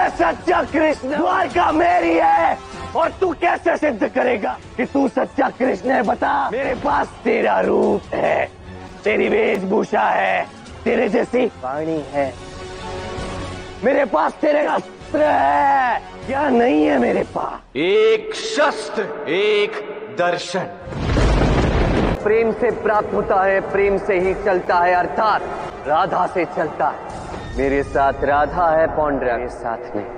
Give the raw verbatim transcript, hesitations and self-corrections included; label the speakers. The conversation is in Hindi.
Speaker 1: मैं सच्चा कृष्ण, द्वारका मेरी है। और तू कैसे सिद्ध करेगा कि तू सच्चा कृष्ण है? बता। मेरे पास तेरा रूप है, तेरी वेशभूषा है, तेरे जैसी वाणी है, मेरे पास तेरे अस्त्र है। क्या नहीं है मेरे पास?
Speaker 2: एक शस्त्र, एक दर्शन।
Speaker 1: प्रेम से प्राप्त होता है, प्रेम से ही चलता है, अर्थात राधा से चलता है। मेरे साथ राधा है, पौंड्रा के साथ में।